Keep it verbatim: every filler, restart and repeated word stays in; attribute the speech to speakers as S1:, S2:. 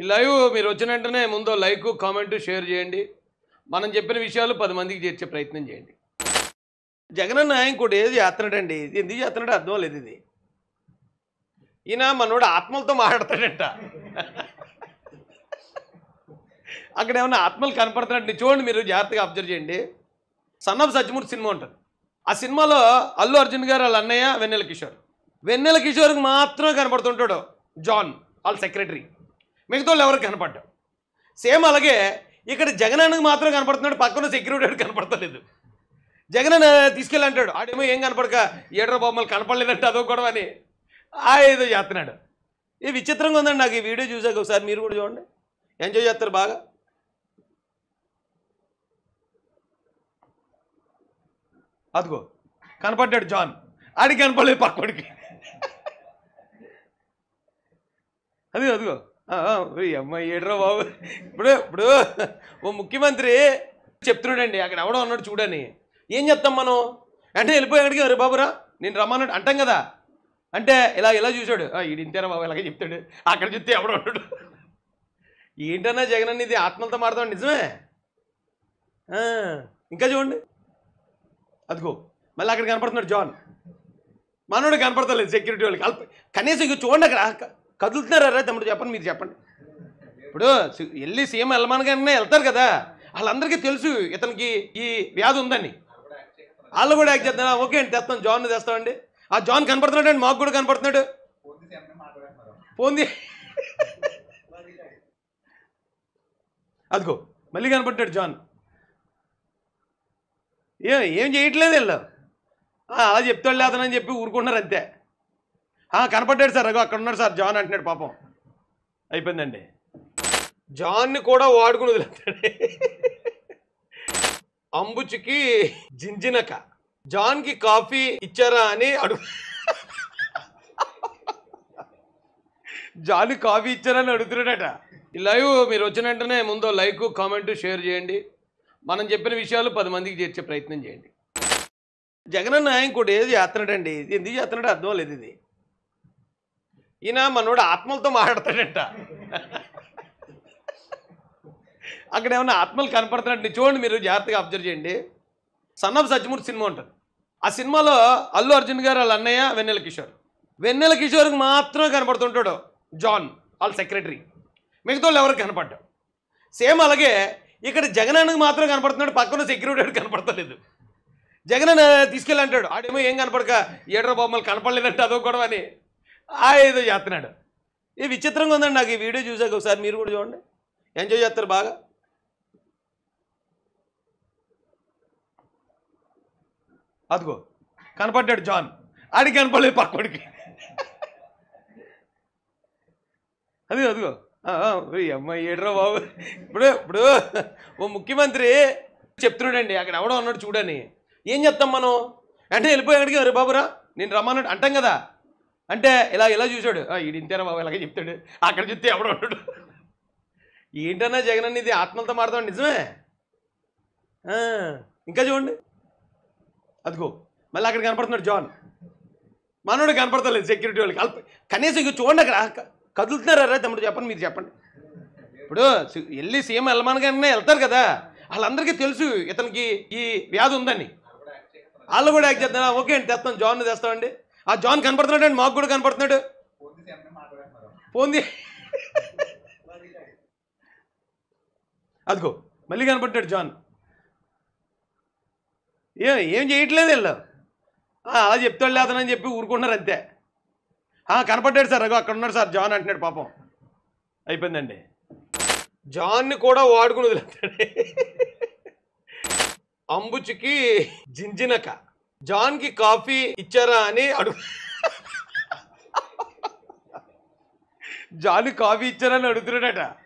S1: ఈ లైవ్ మీరు వచ్చిన వెంటనే ముందు లైక్ కామెంట్ షేర్ చేయండి. మనం చెప్పిన విషయాలు పది మందికి చేర్చే ప్రయత్నం చేయండి. జగనన్న ఇంకోటి ఏది చేస్తున్నాడండి, ఎందుకు చేస్తున్నాడో అర్థం లేదు. ఇది ఈయన మనోడు ఆత్మలతో మాట్లాడతాడంట. అక్కడ ఏమన్నా ఆత్మలు కనపడుతున్నట్టు చూడండి, మీరు జాగ్రత్తగా అబ్జర్వ్ చేయండి. సన్ ఆఫ్ సత్యమూర్తి సినిమా ఉంటుంది. ఆ సినిమాలో అల్లు అర్జున్ గారు వాళ్ళ అన్నయ్య వెన్నెల కిషోర్, వెన్నెల కిషోర్కి మాత్రమే కనపడుతుంటాడు జాన్ వాళ్ళ సెక్రటరీ, మిగతా వాళ్ళు ఎవరికి కనపడ్డాడు. సేమ్ అలాగే ఇక్కడ జగనన్నకి మాత్రం కనపడుతున్నాడు, పక్కన సెక్యూరిటీ కనపడతలేదు. జగనన్న తీసుకెళ్ళి అంటాడు, ఆడేమో ఏం కనపడక ఏడర బొమ్మలు కనపడలేదంటే అదో గొడవ అని ఆ ఏదో చేస్తున్నాడు. ఇది విచిత్రంగా ఉందండి నాకు ఈ వీడియో చూసాక. ఒకసారి మీరు కూడా చూడండి, ఎంజాయ్ చేస్తారు బాగా. అదిగో కనపడ్డాడు జాన్, ఆడికి కనపడలేదు పక్కడికి. అది అదిగో అమ్మాయి ఏడ్రా బాబు. ఇప్పుడు ఇప్పుడు ఓ ముఖ్యమంత్రి చెప్తున్నాడండి, అక్కడ ఎవడో ఉన్నాడు చూడని. ఏం చెప్తాం మనం అంటే వెళ్ళిపోయాడికి, అరే బాబురా నేను రమ్మన్నాడు అంటాం కదా. అంటే ఇలా ఇలా చూశాడు, ఈడు ఇంతేనా బాబు ఇలాగే చెప్తాడు. అక్కడ చూస్తే ఎవడో ఉన్నాడు. ఏంటన్నా జగన్ ఇది ఆత్మలతో మాడతాం నిజమే. ఇంకా చూడండి, అదిగో మళ్ళీ అక్కడ కనపడుతున్నాడు జాన్, మనోడు కనపడతలేదు సెక్యూరిటీ వాళ్ళకి. కల్ప కనీసం ఇంక చూడండి అక్కడ కదులుతున్నారా తమ్ముడు, చెప్పండి మీరు చెప్పండి. ఇప్పుడు వెళ్ళి సీఎం వెళ్ళమనగానే వెళ్తారు కదా, వాళ్ళందరికీ తెలుసు ఇతనికి ఈ వ్యాధి ఉందని. వాళ్ళు కూడా యాక్ట్ చేస్తున్నా, ఓకే అండి తెస్తాం, జాన్ తెస్తామండి. ఆ జాన్ కనపడుతున్నాడు అండి, మాకు కూడా కనపడుతున్నాడు. పోంది అదిగో మళ్ళీ కనపడ్డాడు జాన్. ఏ ఏం చేయట్లేదు వీళ్ళు, అలా చెప్తాడు లేదని చెప్పి ఊరుకుంటున్నారు అంతే. కనపడ్డాడు సార్, అగో అక్కడ ఉన్నాడు సార్ జాన్ అంటున్నాడు. పాపం అయిపోయిందండి. జాన్ని కూడా వాడుకుని వదిలేస్తాడు. అంబుచికి జింజినక జాన్కి కాఫీ ఇచ్చారా అని అడుగు, జాన్ కాఫీ ఇచ్చారని అడుగుతున్నాడట. ఈ లైవ్ మీరు వచ్చిన వెంటనే ముందు లైక్ కామెంట్ షేర్ చేయండి. మనం చెప్పిన విషయాలు పది మందికి చేర్చే ప్రయత్నం చేయండి. జగనన్న ఇంకోటి ఏది చేస్తున్నాడండి, ఎందుకు చేస్తున్నాడో అర్థం లేదు. ఇది ఈయన మనోడు ఆత్మలతో మాట్లాడతాడంట. అక్కడ ఏమన్నా ఆత్మలు కనపడుతున్నట్టు చూడండి, మీరు జాగ్రత్తగా అబ్జర్వ్ చేయండి. సన్ ఆఫ్ సత్యమూర్తి సినిమా ఉంటుంది. ఆ సినిమాలో అల్లు అర్జున్ గారు వాళ్ళ అన్నయ్య వెన్నెల కిషోర్, వెన్నెల కిషోర్కి మాత్రమే కనపడుతుంటాడు జాన్ వాళ్ళ సెక్రటరీ, మిగతా వాళ్ళు ఎవరికి కనపడ్డాడు. సేమ్ అలాగే ఇక్కడ జగనన్నకి మాత్రం కనపడుతున్నాడు, పక్కన సెక్యూరిటీ కనపడతలేదు. జగనన్న తీసుకెళ్ళి అంటాడు, ఆడేమో ఏం కనపడక ఏడర బొమ్మలు కనపడలేదంటే అదో గొడవ అని ఆ ఏదో చేస్తున్నాడు. ఇది విచిత్రంగా ఉందండి నాకు ఈ వీడియో చూసాక. ఒకసారి మీరు కూడా చూడండి, ఎంజాయ్ చేస్తారు బాగా. అదిగో కనపడ్డాడు జాన్, ఆడికి కనపడలేదు పక్కడికి. అది అదిగో అమ్మాయి ఏడ్రా బాబు. ఇప్పుడు ఇప్పుడు ఓ ముఖ్యమంత్రి చెప్తున్నాడండి, అక్కడ ఎవడో ఉన్నాడు చూడని. ఏం చెప్తాం మనం అంటే వెళ్ళిపోయాడికి, అరే బాబురా నేను రమ్మన్నాడు అంటాం కదా. అంటే ఇలా ఇలా చూశాడు, ఈడు ఇంతేనా బాబు ఇలాగే చెప్తాడు. అక్కడ చూస్తే ఎవడో ఉన్నాడు. ఏంటన్నా జగన్ ఇది ఆత్మలతో మాడతాం నిజమే. ఇంకా చూడండి, అదిగో మళ్ళీ అక్కడ కనపడుతున్నాడు జాన్, మనోడు కనపడతలేదు సెక్యూరిటీ వాళ్ళకి. కల్ప కనీసం ఇంక చూడండి అక్కడ కదులుతున్నారా తమ్ముడు, చెప్పండి మీరు చెప్పండి. ఇప్పుడు వెళ్ళి సీఎం వెళ్ళమనగానే వెళ్తారు కదా, వాళ్ళందరికీ తెలుసు ఇతనికి ఈ వ్యాధి ఉందని. వాళ్ళు కూడా యాక్ట్ చేస్తున్నా, ఓకే అండి తెస్తాం, జాన్ తెస్తామండి. ఆ జాన్ కనపడుతున్నాడు అండి, మాకు కూడా కనపడుతున్నాడు. పోంది అదిగో మళ్ళీ కనపడ్డాడు జాన్. ఏ ఏం చేయట్లేదు వీళ్ళు, అలా చెప్తాడు లేదని చెప్పి ఊరుకుంటున్నారు అంతే. కనపడ్డాడు సార్, అగో అక్కడ ఉన్నాడు సార్ జాన్ అంటున్నాడు. పాపం అయిపోయిందండి. జాన్ని కూడా వాడుకుని వదిలేస్తాడు. అంబుచికి జింజినక జాన్కి కాఫీ ఇచ్చారా అని అడుగు, జాన్ కాఫీ ఇచ్చారని అడుగుతున్నాడట.